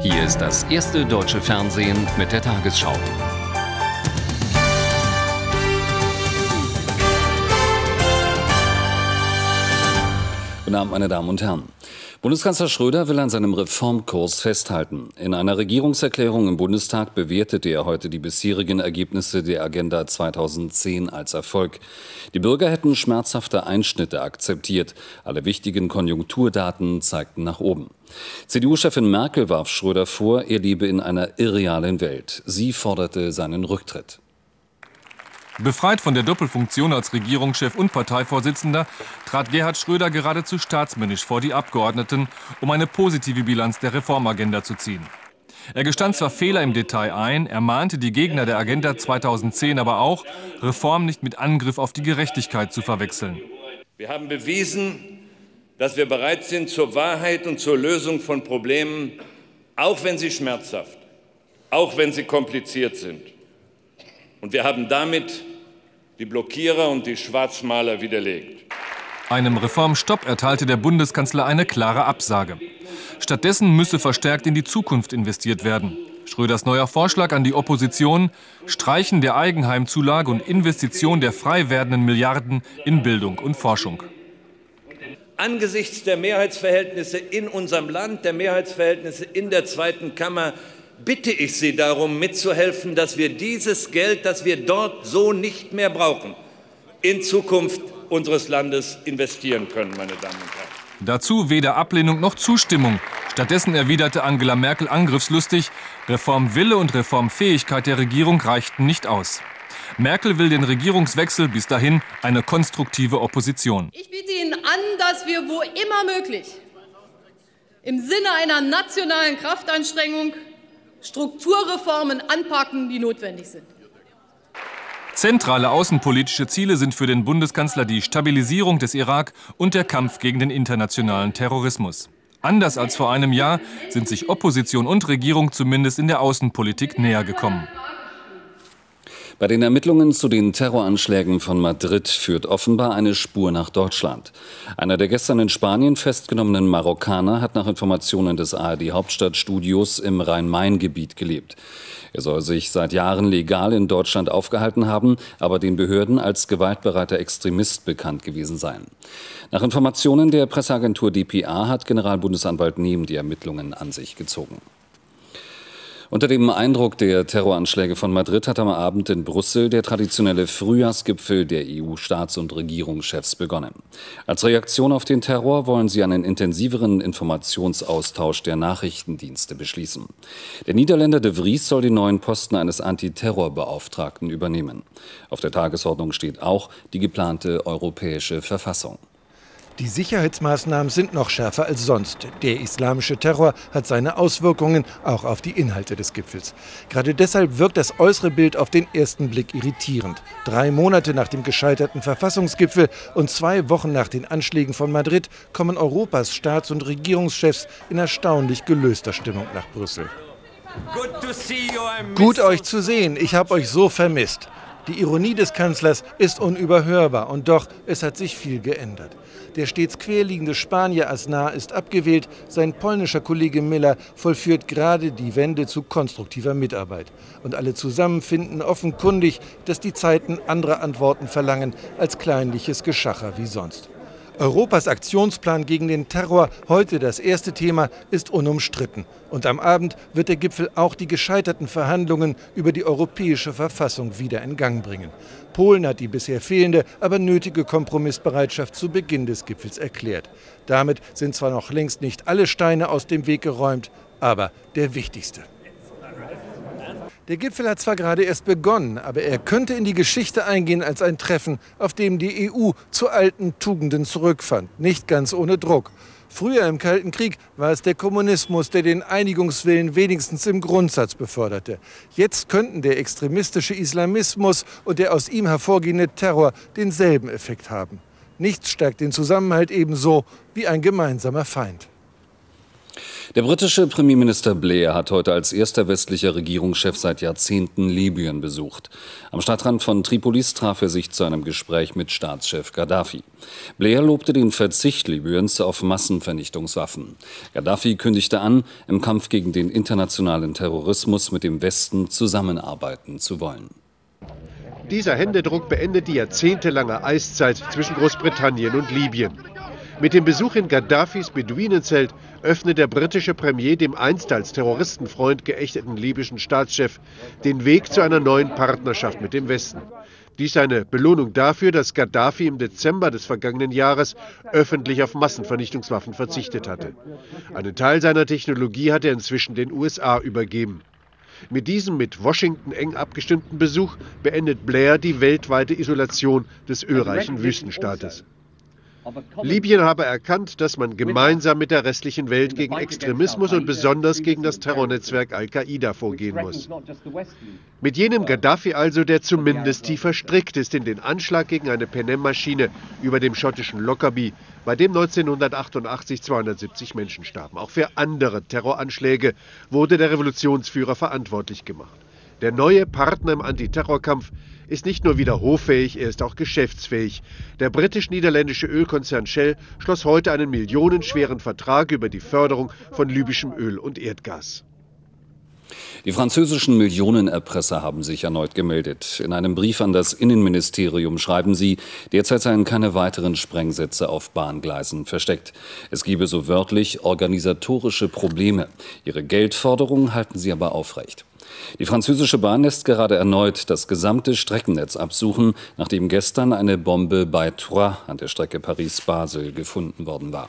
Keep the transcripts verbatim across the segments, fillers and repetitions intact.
Hier ist das erste deutsche Fernsehen mit der Tagesschau. Guten Abend, meine Damen und Herren. Bundeskanzler Schröder will an seinem Reformkurs festhalten. In einer Regierungserklärung im Bundestag bewertete er heute die bisherigen Ergebnisse der Agenda zweitausendzehn als Erfolg. Die Bürger hätten schmerzhafte Einschnitte akzeptiert. Alle wichtigen Konjunkturdaten zeigten nach oben. C D U-Chefin Merkel warf Schröder vor, er lebe in einer irrealen Welt. Sie forderte seinen Rücktritt. Befreit von der Doppelfunktion als Regierungschef und Parteivorsitzender trat Gerhard Schröder geradezu staatsmännisch vor die Abgeordneten, um eine positive Bilanz der Reformagenda zu ziehen. Er gestand zwar Fehler im Detail ein, er mahnte die Gegner der Agenda zweitausendzehn aber auch, Reform nicht mit Angriff auf die Gerechtigkeit zu verwechseln. Wir haben bewiesen, dass wir bereit sind zur Wahrheit und zur Lösung von Problemen, auch wenn sie schmerzhaft, auch wenn sie kompliziert sind. Und wir haben damit die Blockierer und die Schwarzmaler widerlegt. Einem Reformstopp erteilte der Bundeskanzler eine klare Absage. Stattdessen müsse verstärkt in die Zukunft investiert werden. Schröders neuer Vorschlag an die Opposition: Streichen der Eigenheimzulage und Investition der frei werdenden Milliarden in Bildung und Forschung. Angesichts der Mehrheitsverhältnisse in unserem Land, der Mehrheitsverhältnisse in der Zweiten Kammer, bitte ich Sie darum, mitzuhelfen, dass wir dieses Geld, das wir dort so nicht mehr brauchen, in Zukunft unseres Landes investieren können, meine Damen und Herren. Dazu weder Ablehnung noch Zustimmung. Stattdessen erwiderte Angela Merkel angriffslustig, Reformwille und Reformfähigkeit der Regierung reichten nicht aus. Merkel will den Regierungswechsel, bis dahin eine konstruktive Opposition. Ich biete Ihnen an, dass wir wo immer möglich im Sinne einer nationalen Kraftanstrengung Strukturreformen anpacken, die notwendig sind. Zentrale außenpolitische Ziele sind für den Bundeskanzler die Stabilisierung des Irak und der Kampf gegen den internationalen Terrorismus. Anders als vor einem Jahr sind sich Opposition und Regierung zumindest in der Außenpolitik näher gekommen. Bei den Ermittlungen zu den Terroranschlägen von Madrid führt offenbar eine Spur nach Deutschland. Einer der gestern in Spanien festgenommenen Marokkaner hat nach Informationen des A R D-Hauptstadtstudios im Rhein-Main-Gebiet gelebt. Er soll sich seit Jahren legal in Deutschland aufgehalten haben, aber den Behörden als gewaltbereiter Extremist bekannt gewesen sein. Nach Informationen der Presseagentur D P A hat Generalbundesanwalt Nehm die Ermittlungen an sich gezogen. Unter dem Eindruck der Terroranschläge von Madrid hat am Abend in Brüssel der traditionelle Frühjahrsgipfel der E U-Staats- und Regierungschefs begonnen. Als Reaktion auf den Terror wollen sie einen intensiveren Informationsaustausch der Nachrichtendienste beschließen. Der Niederländer de Vries soll den neuen Posten eines Antiterrorbeauftragten übernehmen. Auf der Tagesordnung steht auch die geplante europäische Verfassung. Die Sicherheitsmaßnahmen sind noch schärfer als sonst. Der islamische Terror hat seine Auswirkungen auch auf die Inhalte des Gipfels. Gerade deshalb wirkt das äußere Bild auf den ersten Blick irritierend. Drei Monate nach dem gescheiterten Verfassungsgipfel und zwei Wochen nach den Anschlägen von Madrid kommen Europas Staats- und Regierungschefs in erstaunlich gelöster Stimmung nach Brüssel. Gut, euch zu sehen. Ich habe euch so vermisst. Die Ironie des Kanzlers ist unüberhörbar und doch, es hat sich viel geändert. Der stets querliegende Spanier Aznar ist abgewählt, sein polnischer Kollege Miller vollführt gerade die Wende zu konstruktiver Mitarbeit. Und alle zusammen finden offenkundig, dass die Zeiten andere Antworten verlangen als kleinliches Geschacher wie sonst. Europas Aktionsplan gegen den Terror, heute das erste Thema, ist unumstritten. Und am Abend wird der Gipfel auch die gescheiterten Verhandlungen über die europäische Verfassung wieder in Gang bringen. Polen hat die bisher fehlende, aber nötige Kompromissbereitschaft zu Beginn des Gipfels erklärt. Damit sind zwar noch längst nicht alle Steine aus dem Weg geräumt, aber der wichtigste. Der Gipfel hat zwar gerade erst begonnen, aber er könnte in die Geschichte eingehen als ein Treffen, auf dem die E U zu alten Tugenden zurückfand, nicht ganz ohne Druck. Früher im Kalten Krieg war es der Kommunismus, der den Einigungswillen wenigstens im Grundsatz beförderte. Jetzt könnten der extremistische Islamismus und der aus ihm hervorgehende Terror denselben Effekt haben. Nichts stärkt den Zusammenhalt ebenso wie ein gemeinsamer Feind. Der britische Premierminister Blair hat heute als erster westlicher Regierungschef seit Jahrzehnten Libyen besucht. Am Stadtrand von Tripolis traf er sich zu einem Gespräch mit Staatschef Gaddafi. Blair lobte den Verzicht Libyens auf Massenvernichtungswaffen. Gaddafi kündigte an, im Kampf gegen den internationalen Terrorismus mit dem Westen zusammenarbeiten zu wollen. Dieser Händedruck beendet die jahrzehntelange Eiszeit zwischen Großbritannien und Libyen. Mit dem Besuch in Gaddafis Beduinenzelt öffnet der britische Premier dem einst als Terroristenfreund geächteten libyschen Staatschef den Weg zu einer neuen Partnerschaft mit dem Westen. Dies eine Belohnung dafür, dass Gaddafi im Dezember des vergangenen Jahres öffentlich auf Massenvernichtungswaffen verzichtet hatte. Einen Teil seiner Technologie hat er inzwischen den U S A übergeben. Mit diesem mit Washington eng abgestimmten Besuch beendet Blair die weltweite Isolation des ölreichen Wüstenstaates. Libyen habe erkannt, dass man gemeinsam mit der restlichen Welt gegen Extremismus und besonders gegen das Terrornetzwerk Al-Qaida vorgehen muss. Mit jenem Gaddafi also, der zumindest tiefer verstrickt ist in den Anschlag gegen eine Penem-Maschine über dem schottischen Lockerbie, bei dem neunzehnhundertachtundachtzig zweihundertsiebzig Menschen starben. Auch für andere Terroranschläge wurde der Revolutionsführer verantwortlich gemacht. Der neue Partner im Antiterrorkampf ist nicht nur wieder hoffähig, er ist auch geschäftsfähig. Der britisch-niederländische Ölkonzern Shell schloss heute einen millionenschweren Vertrag über die Förderung von libyschem Öl und Erdgas. Die französischen Millionenerpresser haben sich erneut gemeldet. In einem Brief an das Innenministerium schreiben sie, derzeit seien keine weiteren Sprengsätze auf Bahngleisen versteckt. Es gebe so wörtlich organisatorische Probleme. Ihre Geldforderungen halten sie aber aufrecht. Die französische Bahn lässt gerade erneut das gesamte Streckennetz absuchen, nachdem gestern eine Bombe bei Troyes an der Strecke Paris-Basel gefunden worden war.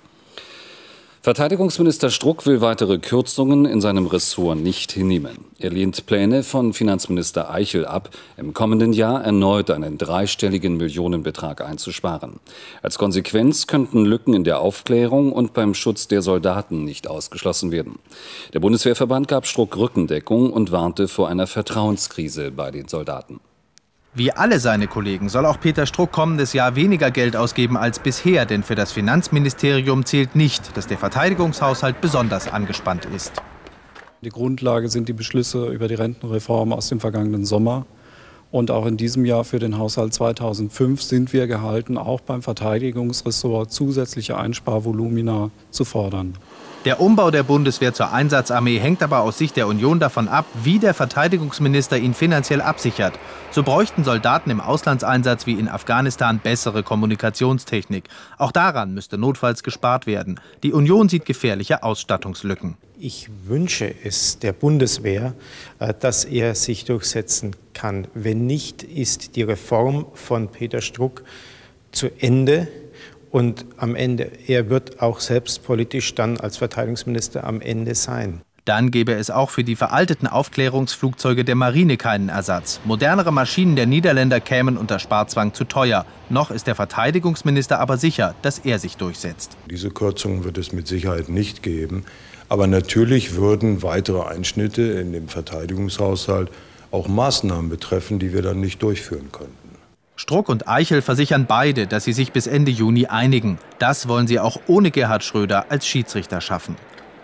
Verteidigungsminister Struck will weitere Kürzungen in seinem Ressort nicht hinnehmen. Er lehnt Pläne von Finanzminister Eichel ab, im kommenden Jahr erneut einen dreistelligen Millionenbetrag einzusparen. Als Konsequenz könnten Lücken in der Aufklärung und beim Schutz der Soldaten nicht ausgeschlossen werden. Der Bundeswehrverband gab Struck Rückendeckung und warnte vor einer Vertrauenskrise bei den Soldaten. Wie alle seine Kollegen soll auch Peter Struck kommendes Jahr weniger Geld ausgeben als bisher, denn für das Finanzministerium zählt nicht, dass der Verteidigungshaushalt besonders angespannt ist. Die Grundlage sind die Beschlüsse über die Rentenreform aus dem vergangenen Sommer. Und auch in diesem Jahr für den Haushalt zweitausendfünf sind wir gehalten, auch beim Verteidigungsressort zusätzliche Einsparvolumina zu fordern. Der Umbau der Bundeswehr zur Einsatzarmee hängt aber aus Sicht der Union davon ab, wie der Verteidigungsminister ihn finanziell absichert. So bräuchten Soldaten im Auslandseinsatz wie in Afghanistan bessere Kommunikationstechnik. Auch daran müsste notfalls gespart werden. Die Union sieht gefährliche Ausstattungslücken. Ich wünsche es der Bundeswehr, dass er sich durchsetzen kann. Wenn nicht, ist die Reform von Peter Struck zu Ende. Und am Ende, er wird auch selbst politisch dann als Verteidigungsminister am Ende sein. Dann gäbe es auch für die veralteten Aufklärungsflugzeuge der Marine keinen Ersatz. Modernere Maschinen der Niederländer kämen unter Sparzwang zu teuer. Noch ist der Verteidigungsminister aber sicher, dass er sich durchsetzt. Diese Kürzungen wird es mit Sicherheit nicht geben. Aber natürlich würden weitere Einschnitte in dem Verteidigungshaushalt auch Maßnahmen betreffen, die wir dann nicht durchführen könnten. Struck und Eichel versichern beide, dass sie sich bis Ende Juni einigen. Das wollen sie auch ohne Gerhard Schröder als Schiedsrichter schaffen.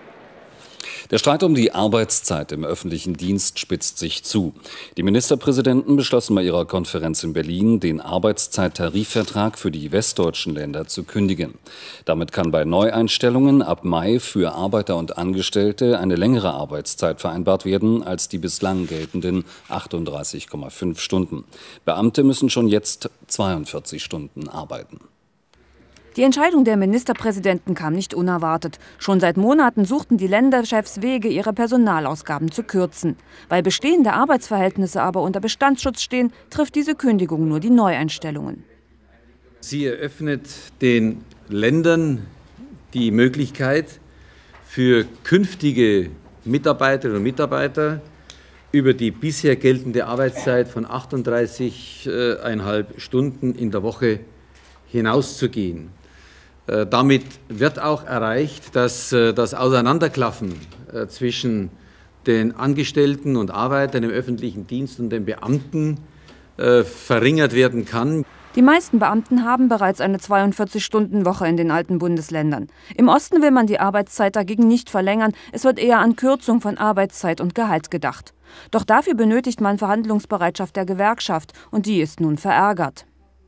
Der Streit um die Arbeitszeit im öffentlichen Dienst spitzt sich zu. Die Ministerpräsidenten beschlossen bei ihrer Konferenz in Berlin, den Arbeitszeittarifvertrag für die westdeutschen Länder zu kündigen. Damit kann bei Neueinstellungen ab Mai für Arbeiter und Angestellte eine längere Arbeitszeit vereinbart werden als die bislang geltenden achtunddreißig Komma fünf Stunden. Beamte müssen schon jetzt zweiundvierzig Stunden arbeiten. Die Entscheidung der Ministerpräsidenten kam nicht unerwartet. Schon seit Monaten suchten die Länderchefs Wege, ihre Personalausgaben zu kürzen. Weil bestehende Arbeitsverhältnisse aber unter Bestandsschutz stehen, trifft diese Kündigung nur die Neueinstellungen. Sie eröffnet den Ländern die Möglichkeit, für künftige Mitarbeiterinnen und Mitarbeiter über die bisher geltende Arbeitszeit von achtunddreißig Komma fünf Stunden in der Woche hinauszugehen. Damit wird auch erreicht, dass das Auseinanderklaffen zwischen den Angestellten und Arbeitern im öffentlichen Dienst und den Beamten verringert werden kann. Die meisten Beamten haben bereits eine zweiundvierzig-Stunden-Woche in den alten Bundesländern. Im Osten will man die Arbeitszeit dagegen nicht verlängern. Es wird eher an Kürzung von Arbeitszeit und Gehalt gedacht. Doch dafür benötigt man Verhandlungsbereitschaft der Gewerkschaft. Und die ist nun verärgert.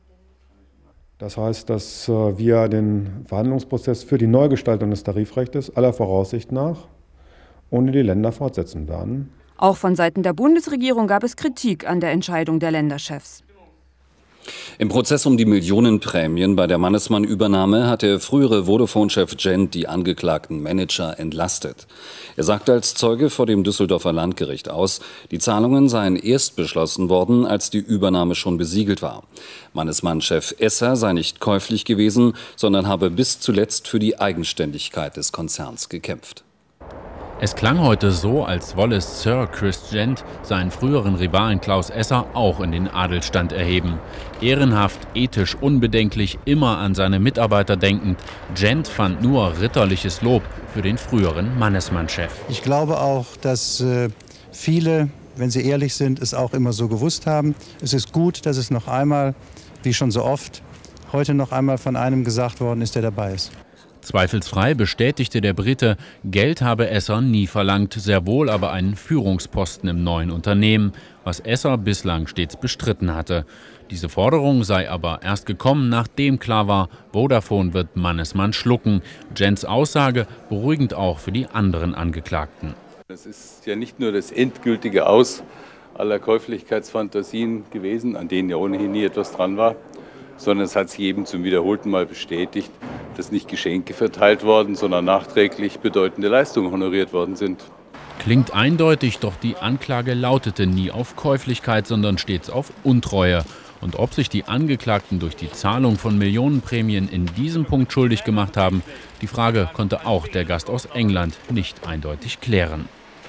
Das heißt, dass wir den Verhandlungsprozess für die Neugestaltung des Tarifrechts aller Voraussicht nach ohne die Länder fortsetzen werden. Auch von Seiten der Bundesregierung gab es Kritik an der Entscheidung der Länderchefs. Im Prozess um die Millionenprämien bei der Mannesmann-Übernahme hat der frühere Vodafone-Chef Gent die angeklagten Manager entlastet. Er sagte als Zeuge vor dem Düsseldorfer Landgericht aus, die Zahlungen seien erst beschlossen worden, als die Übernahme schon besiegelt war. Mannesmann-Chef Esser sei nicht käuflich gewesen, sondern habe bis zuletzt für die Eigenständigkeit des Konzerns gekämpft. Es klang heute so, als wolle Sir Chris Gent seinen früheren Rivalen Klaus Esser auch in den Adelsstand erheben. Ehrenhaft, ethisch unbedenklich, immer an seine Mitarbeiter denkend. Gent fand nur ritterliches Lob für den früheren Mannesmann-Chef. Ich glaube auch, dass äh, viele, wenn sie ehrlich sind, es auch immer so gewusst haben. Es ist gut, dass es noch einmal, wie schon so oft, heute noch einmal von einem gesagt worden ist, der dabei ist. Zweifelsfrei bestätigte der Brite, Geld habe Esser nie verlangt, sehr wohl aber einen Führungsposten im neuen Unternehmen, was Esser bislang stets bestritten hatte. Diese Forderung sei aber erst gekommen, nachdem klar war, Vodafone wird Mannesmann schlucken. Gents Aussage beruhigend auch für die anderen Angeklagten. Es ist ja nicht nur das endgültige Aus aller Käuflichkeitsfantasien gewesen, an denen ja ohnehin nie etwas dran war, sondern es hat sich eben zum wiederholten Mal bestätigt, dass nicht Geschenke verteilt worden, sondern nachträglich bedeutende Leistungen honoriert worden sind. Klingt eindeutig, doch die Anklage lautete nie auf Käuflichkeit, sondern stets auf Untreue. Und ob sich die Angeklagten durch die Zahlung von Millionenprämien in diesem Punkt schuldig gemacht haben, die Frage konnte auch der Gast aus England nicht eindeutig klären.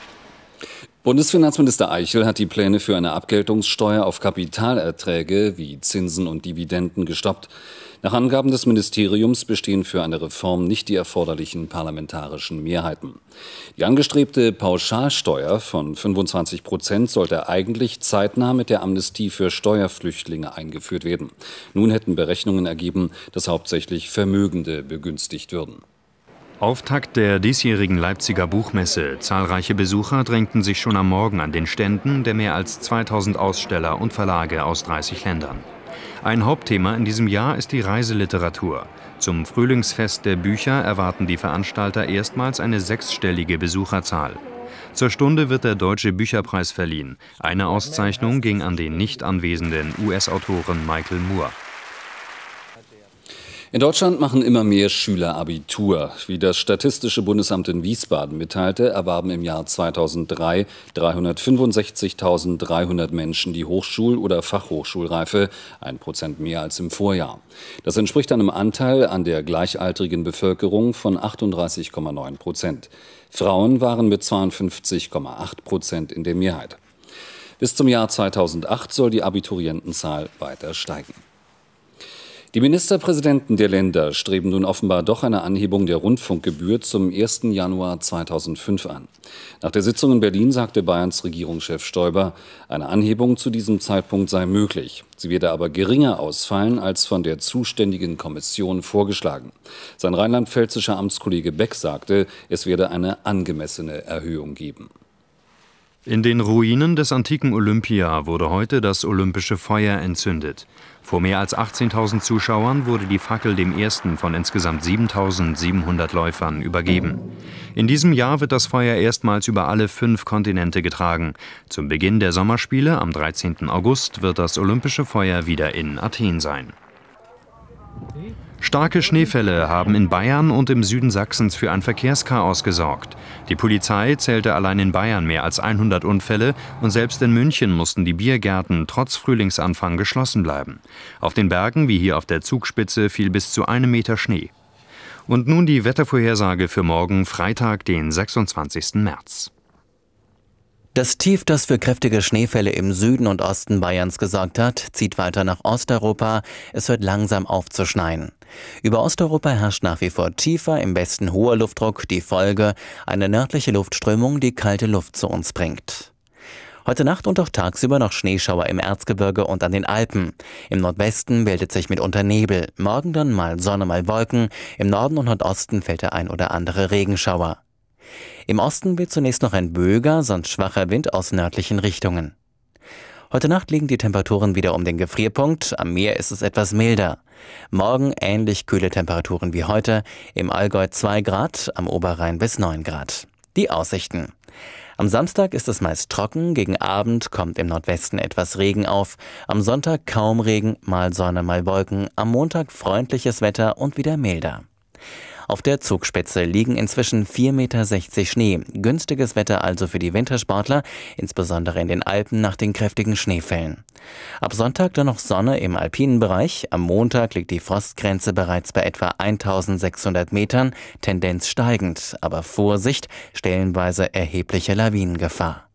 Bundesfinanzminister Eichel hat die Pläne für eine Abgeltungssteuer auf Kapitalerträge wie Zinsen und Dividenden gestoppt. Nach Angaben des Ministeriums bestehen für eine Reform nicht die erforderlichen parlamentarischen Mehrheiten. Die angestrebte Pauschalsteuer von fünfundzwanzig Prozent sollte eigentlich zeitnah mit der Amnestie für Steuerflüchtlinge eingeführt werden. Nun hätten Berechnungen ergeben, dass hauptsächlich Vermögende begünstigt würden. Auftakt der diesjährigen Leipziger Buchmesse. Zahlreiche Besucher drängten sich schon am Morgen an den Ständen der mehr als zweitausend Aussteller und Verlage aus dreißig Ländern. Ein Hauptthema in diesem Jahr ist die Reiseliteratur. Zum Frühlingsfest der Bücher erwarten die Veranstalter erstmals eine sechsstellige Besucherzahl. Zur Stunde wird der Deutsche Bücherpreis verliehen. Eine Auszeichnung ging an den nicht anwesenden U S-Autoren Michael Moore. In Deutschland machen immer mehr Schüler Abitur. Wie das Statistische Bundesamt in Wiesbaden mitteilte, erwarben im Jahr zweitausenddrei dreihundertfünfundsechzigtausenddreihundert Menschen die Hochschul- oder Fachhochschulreife, ein Prozent mehr als im Vorjahr. Das entspricht einem Anteil an der gleichaltrigen Bevölkerung von achtunddreißig Komma neun Prozent. Frauen waren mit zweiundfünfzig Komma acht Prozent in der Mehrheit. Bis zum Jahr zweitausendacht soll die Abiturientenzahl weiter steigen. Die Ministerpräsidenten der Länder streben nun offenbar doch eine Anhebung der Rundfunkgebühr zum ersten Januar zweitausendfünf an. Nach der Sitzung in Berlin sagte Bayerns Regierungschef Stoiber, eine Anhebung zu diesem Zeitpunkt sei möglich. Sie werde aber geringer ausfallen als von der zuständigen Kommission vorgeschlagen. Sein rheinland-pfälzischer Amtskollege Beck sagte, es werde eine angemessene Erhöhung geben. In den Ruinen des antiken Olympia wurde heute das olympische Feuer entzündet. Vor mehr als achtzehntausend Zuschauern wurde die Fackel dem ersten von insgesamt siebentausendsiebenhundert Läufern übergeben. In diesem Jahr wird das Feuer erstmals über alle fünf Kontinente getragen. Zum Beginn der Sommerspiele am dreizehnten August wird das olympische Feuer wieder in Athen sein. Starke Schneefälle haben in Bayern und im Süden Sachsens für ein Verkehrschaos gesorgt. Die Polizei zählte allein in Bayern mehr als hundert Unfälle und selbst in München mussten die Biergärten trotz Frühlingsanfang geschlossen bleiben. Auf den Bergen, wie hier auf der Zugspitze, fiel bis zu einem Meter Schnee. Und nun die Wettervorhersage für morgen, Freitag, den sechsundzwanzigsten März. Das Tief, das für kräftige Schneefälle im Süden und Osten Bayerns gesorgt hat, zieht weiter nach Osteuropa. Es hört langsam auf zu schneien. Über Osteuropa herrscht nach wie vor tiefer, im Westen hoher Luftdruck, die Folge eine nördliche Luftströmung, die kalte Luft zu uns bringt. Heute Nacht und auch tagsüber noch Schneeschauer im Erzgebirge und an den Alpen. Im Nordwesten bildet sich mitunter Nebel. Morgen dann mal Sonne, mal Wolken. Im Norden und Nordosten fällt der ein oder andere Regenschauer. Im Osten weht zunächst noch ein böiger, sonst schwacher Wind aus nördlichen Richtungen. Heute Nacht liegen die Temperaturen wieder um den Gefrierpunkt. Am Meer ist es etwas milder. Morgen ähnlich kühle Temperaturen wie heute. Im Allgäu zwei Grad, am Oberrhein bis neun Grad. Die Aussichten. Am Samstag ist es meist trocken, gegen Abend kommt im Nordwesten etwas Regen auf. Am Sonntag kaum Regen, mal Sonne, mal Wolken. Am Montag freundliches Wetter und wieder milder. Auf der Zugspitze liegen inzwischen vier Meter sechzig Schnee. Günstiges Wetter also für die Wintersportler, insbesondere in den Alpen nach den kräftigen Schneefällen. Ab Sonntag dann noch Sonne im alpinen Bereich. Am Montag liegt die Frostgrenze bereits bei etwa eintausendsechshundert Metern, Tendenz steigend. Aber Vorsicht, stellenweise erhebliche Lawinengefahr.